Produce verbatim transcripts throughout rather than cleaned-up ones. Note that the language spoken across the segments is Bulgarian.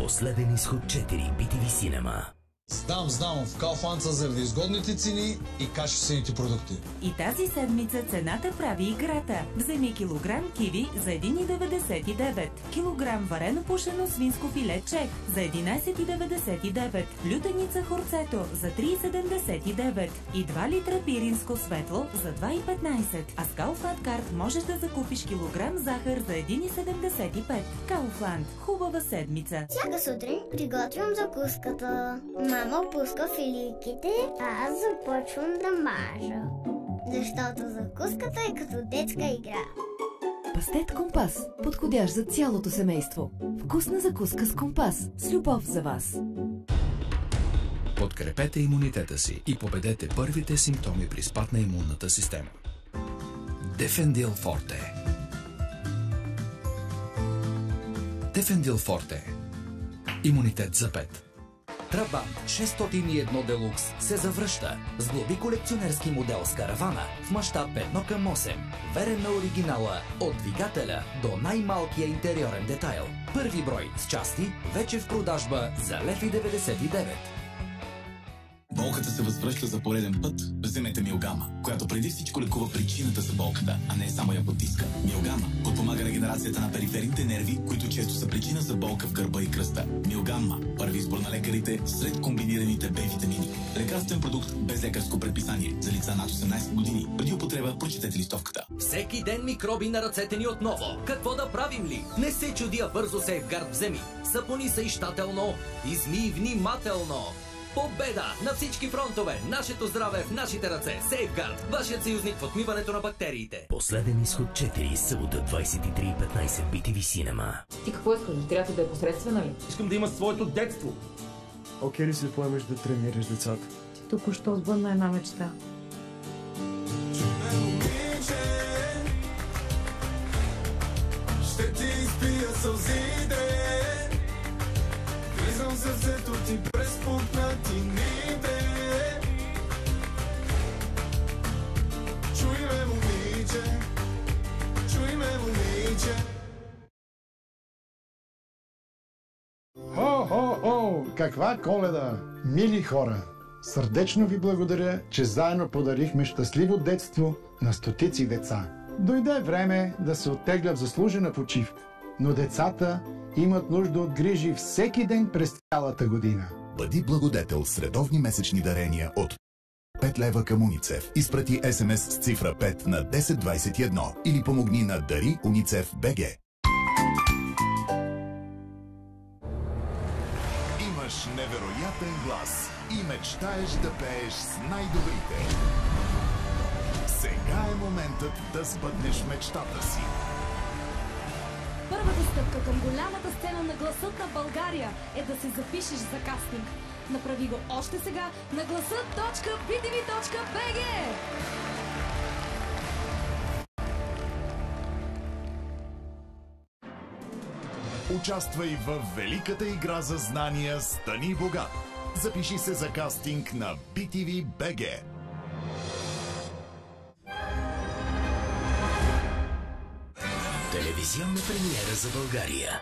Последен изход четири би ти ви Cinema. Знам, знам, в Kaufland са заради изгодните цени и качествените продукти. И тази седмица цената прави играта. Вземи килограм киви за един деветдесет и девет, килограм варено пушено свинско филе чек за единайсет деветдесет и девет, лютеница хорцето за три седемдесет и девет и два литра пиринско светло за два петнайсет. А с Kaufland карт можеш да закупиш килограм захар за един седемдесет и пет. Kaufland. Хубава седмица. Всяка сутрин приготвям закуската. Мама пуска филийките, а аз започвам да мажа. Защото закуската е като детска игра. Пастет Компас. Подходящ за цялото семейство. Вкусна закуска с компас. С любов за вас. Подкрепете имунитета си и победете първите симптоми при спад на имунната система. Дефендил Форте. Дефендил Форте. Имунитет за пет. Трабант шестстотин и едно Делукс се завръща с глоби колекционерски модел с каравана в мащаб едно към осем. Верен на оригинала от двигателя до най-малкия интериорен детайл. Първи брой с части вече в продажба за лев и деветдесет и девет. Болката се възвръща за пореден път. Вземете Милгама, която преди всичко лекува причината за болката, а не само я потиска. Милгама подпомага регенерацията на периферните нерви, които често са причина за болка в гърба и кръста. Милгама – първи избор на лекарите сред комбинираните Б-витамини. Лекарствен продукт без лекарско предписание за лица над осемнайсет години. Преди употреба прочетете листовката. Всеки ден микроби на ръцете ни отново. Какво да правим ли? Не се чудия, бързо Сейфгард вземи. Сапони се изщателно, измий внимателно. Победа на всички фронтове! Нашето здраве в нашите ръце! Сейфгард! Вашият съюзник в отмиването на бактериите! Последен изход четири, събота двайсет и три и петнайсет би ти ви Cinema. Ти какво искаш? Дъщеря ти да е посредствена ли? Искам да има своето детство! Окей ли си поемеш да тренираш децата? Ти току-що сбъдна една мечта. Ще ти изпия сълзите. Влизам сърцето ти през пукнатините. Чуй ме, момиче, чуй ме, момиче. Хо-хо-хо! Каква Коледа! Мили хора! Сърдечно ви благодаря, че заедно подарихме щастливо детство на стотици деца. Дойде време да се оттегля в заслужена почивка, но децата имат нужда от грижи всеки ден през цялата година. Бъди благодетел с редовни месечни дарения от пет лева към Уницев. Изпрати ес ем ес с цифра пет на десет двайсет и едно или помогни на Дари Уницев БГ. Имаш невероятен глас и мечтаеш да пееш с най-добрите. Сега е моментът да сбъднеш мечтата си. Първата стъпка към голямата сцена на гласът на България е да се запишеш за кастинг. Направи го още сега на гласът точка би ти ви точка би джи. Участвай в великата игра за знания "Стани богат". Запиши се за кастинг на би ти ви точка би джи. Телевизионна премиера за България.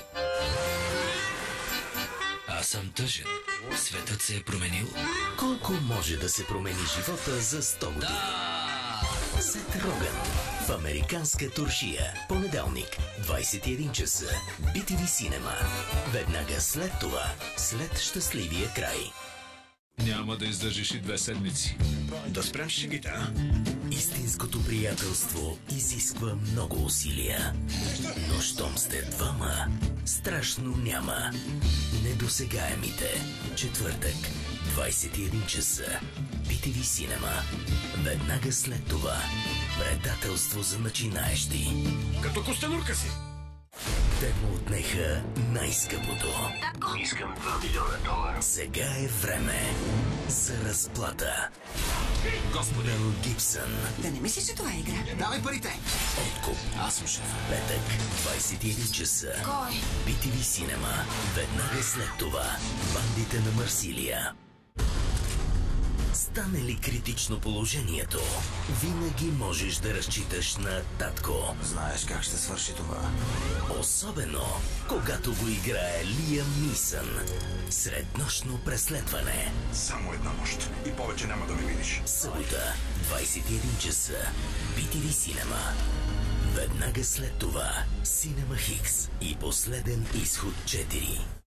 Аз съм тъжен. Светът се е променил. Колко може да се промени живота за сто години? Да! Сет Роган в американска туршия. Понеделник, двайсет и един часа. би ти ви Cinema. Веднага след това, след щастливия край. Няма да издържиш и две седмици. Да спрем шегите. Истинското приятелство изисква много усилия. Но щом сте двама, страшно няма. Недосегаемите. Четвъртък, двайсет и един часа. би ти ви Cinema. Веднага след това, предателство за начинаещи. Като костенурка си. Те му отнеха най-скъпото. Татко! Искам два милиона долара. Сега е време за разплата. Господин Мел Гибсън. Да не мислиш, че това е игра? Давай парите! Откуп. Аз съм шеф. Петък, двайсет и един часа. Кой? би ти ви Cinema. Веднага след това, бандите на Марсилия. Стане ли критично положението, винаги можеш да разчиташ на татко. Знаеш как ще свърши това. Особено, когато го играе Лиам Нисън. Среднощно преследване. Само една нощ и повече няма да ме видиш. Събота, двайсет и един часа. би ти ви Cinema. Веднага след това Cinema Хикс и Последен изход четири.